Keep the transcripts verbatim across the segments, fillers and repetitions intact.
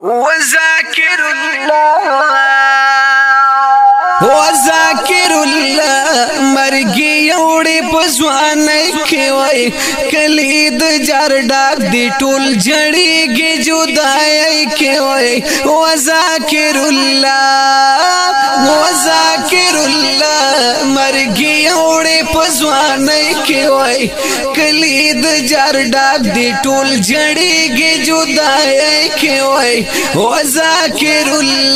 وذاكر الله وذاكر الله مرګي وړي پزوانای کې وای کلید جار ډاک دی ټول جړېږي جدای کې وای وذاکر الله وذاکر الله مرګي وړي پزوانای کې وای کلید جار ډاک دی ټول جړېږي جدای کې وای وذاکر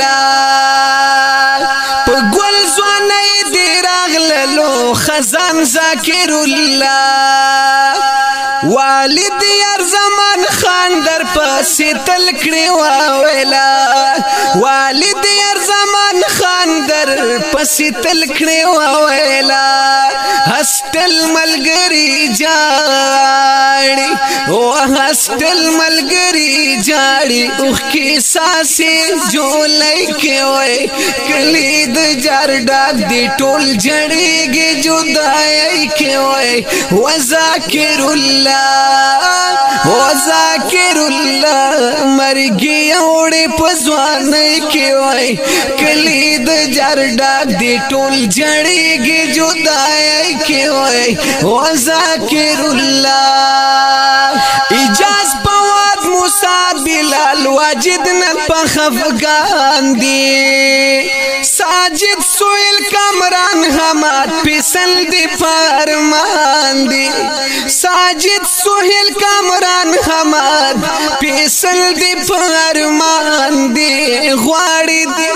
الله پګول زوانای دی راغللو خزان ذاکر الله والد یار زمان خان در پسې تل کړي واویلا والد یار زمان خان در پسې تل کړي واویلا هستل ملګری جاړي او هستل ملګری جاړي اوخ کی ساسي جولای کې وای کلید جار ډاک دی ټول جړېږي جدای کې وای وذاکر الله وذاکر الله مرګي وړي پزوانای کې وای کلید جار ډاک دی ټول جړېږي جدای کې وای وذاکر الله اجاز پواد موسی بلال واجد نه پخفغان دی ساجد سویل کامران حماد پیسل دی فرمان دی ساجد سویل کامران حماد پیسل دی فرمان دی غواړي دی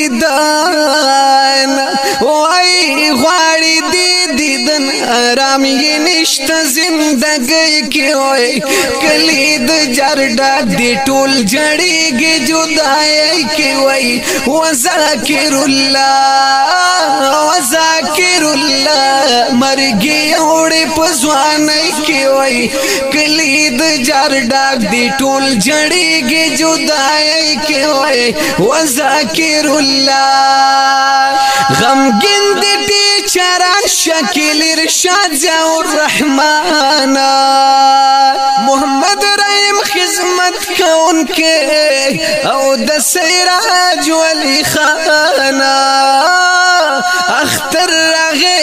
دیدان وای غواړي دی دیدن آرام یې نشته زندګۍ کې وای کلید جار ډاک دی ټول جړېږي جدای کې وای وذاکر الله وذاکر الله مرګي وړي پزوانای کې وای کلید جار ډاک دی ټول جړېږي جدای کې وای وذاکر الله غمګین دی ټیچران شکل ارشاد ضیاء الرحمن محمد رحیم خدمت کون کے او د سراج ولی خانا اختر راغه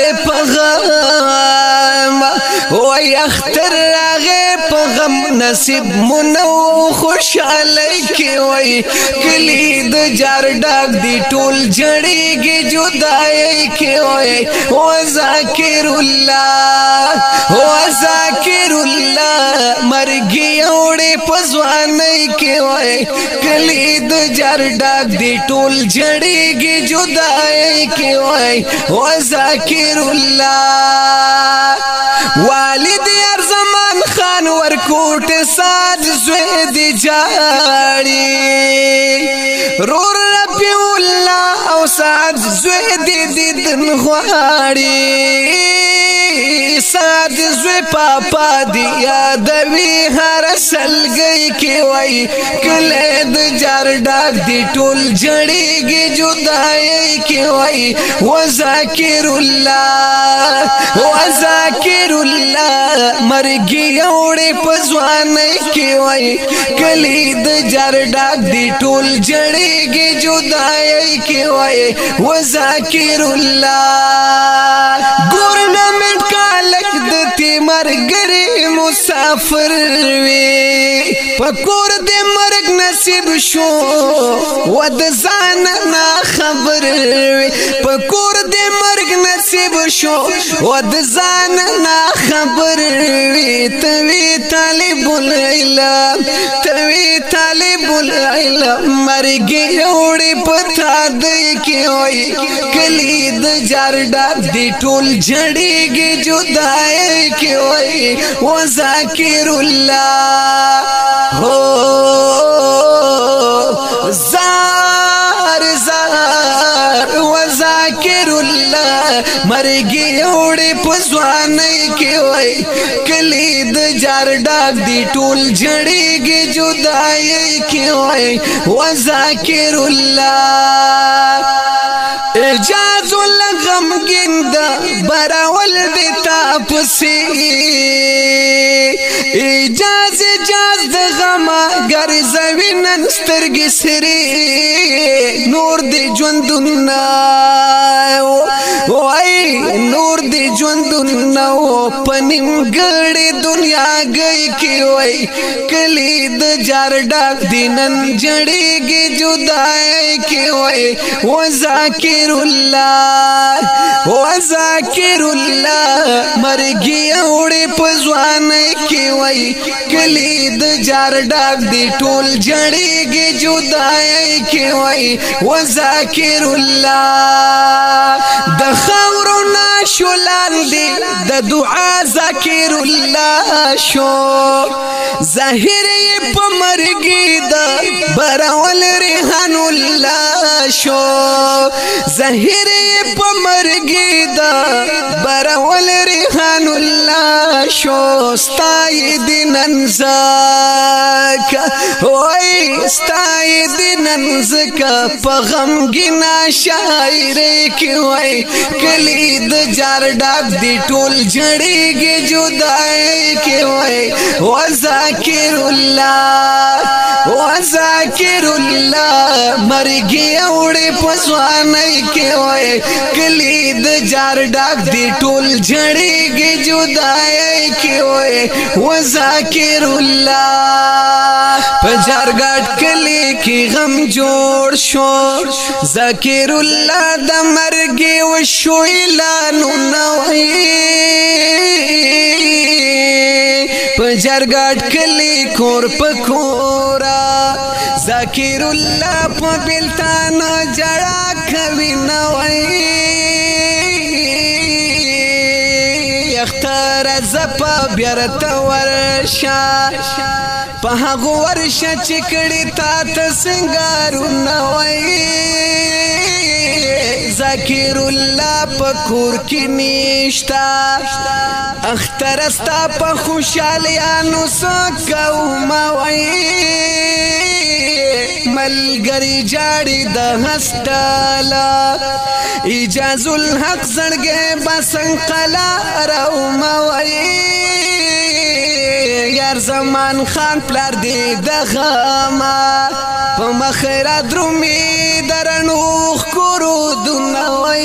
پغام وای اختر راغه پغم نصیب منو خوشاله کی وای کلید جار ډاک دی ټول جړېږي جدای کی وای وذاکر الله وذاکر الله مرګي وړي پزوانای کی وای کلید جار ډاک دی ټول جړېږي جدای کی وای وذاکر الله والد یار زمان خان ورکوټ ساج زوی دی جاړي رور ربی الله او ساج زوی دی دیدن غواړي ساج زوی پاپا دی یادوي هر سلګي کې وای کلید جار ډاک دی ټول جړېږي جدای کې وای وذاکر الله وذاکر الله مرګي وړي پزوانای کې وای کلید جار ډاک دی ټول جړېږي جدای کې وای وذاکر الله ګورنمنت کالک دتی مرګري مسافر وی پکور دې مرګ نصیب شو ود ځان نه خبر وی پکور دې مرګ نصیب شو ود ځان نه خبر وی توی طالب العلم توی طالب العلم مرګي وړي پتا دې کې وای کلید جار ډاک دی ټول جړېږي جدای کې وای وذاکر الله هو زار زار وذاکر الله مرګي وړي پزوانای کې وای کلید جار ډاک دی ټول جړېږي جدای کې وای وذاکر الله اجاز لغم گندا براول دیتا پسی اجاز اجاز د غم ما ګرځوي نن سترګې سرې نور دې ژوندونه وای نور دې ژوندونه په نیمګړې دنیا گئی کې وای کلی د جار ډاک دي نن جړېږي جدای کې وای و ذاکر الله و ذاکر الله مرګي اوړې په ځوانۍ کې وای کلی د جار ډاک دی ټول جړېږي جدای کې وای و ذاکر الله د خاورو ناشو لاندې د دعا ذاکر الله شو ظاهر یې په مرګي د براول ریحان الله شو ظاهر یې په مرګي د براول ریحان الله شو ستای دی نن زکا وای ستای دی نن زکا په غمګینا شاعرې کې وای کلی د جار ډاک دی ټول جړېږي جدای کې وای و ذاکر الله و ذاکر الله مرګي اوړې په ځوانۍ کې وای کلی د جار ډاک دی ټول جړېږي جدای کې وای و ذاکر الله په جارګټ کلی کې غم جوړ شو ذاکر الله د مرګي و شو اعلان نوې په جارګټ کلی کور پکورا ذاکر الله په بلتان جړا کوي نوې اختر زپا بیرته ورشا په هغه ورشه چې کړي تا ته سنگارونه وای ذاکر الله په کور کې نشتا اختر استا په خوشالیانو سکو ما وای ملګری جاړي د هستالا اجاز الحق زړګې بسن قلا راو ما وای یار زمان خان پلار دی د غما په مخره درومي درنوخ کورو دنوي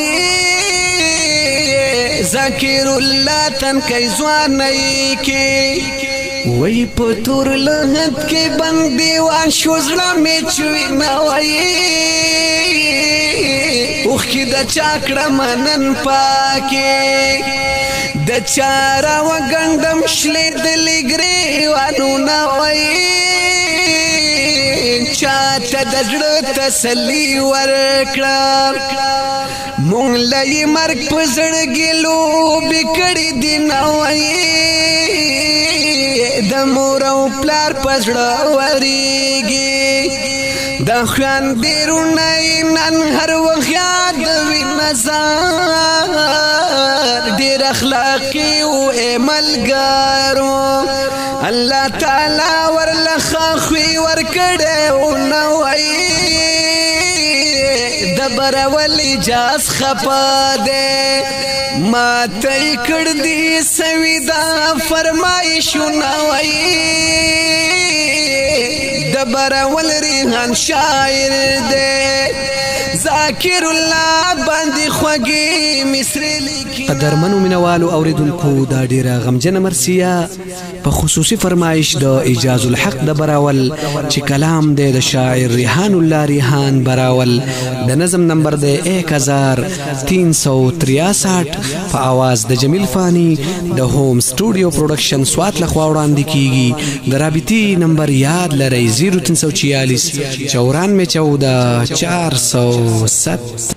ذاکر الله تن کوي ځواني کې وای په تور لهت کې باندې واشو زړه می چوي نوي اوخ کې د چاکړه منن پاکي د چارا وګندم شلې د لګري وانو نوي چاته د زړه تسلی ورکړه مونږ لې مرګ په زړګي لوب کړي دی نوي د مور او پلار پزړه وريږي د خوان بیرونه نن هر وخت یاد وي نظر ډېر اخلاقي او عملګارو الله تعالی ورلخه خوي ورکړې او نوې دبر ولي جاس خپا دے ما تل کړ دي سويدا فرمایشو نوې دبر ول ریحان شاعر دے ذاکر الله باندې خوږی مصر لیکي قدرمنو منوالو اوریدونکو دا ډیره غمجنه مرسیه په خصوصي فرمایش د اجاز الحق د براول چې کلام دی د شاعر ریحان الله ریحان براول د نظم نمبر دی ایک ہزار تین سو تریاسٹھ په आवाज د جمیل فانی د هوم سټوډیو پروډکشن سوات لخوا وړاندې کیږي د رابطي نمبر یاد لرئ زیرو تین سو چھیالیس چورانوے چودہ چار سو ست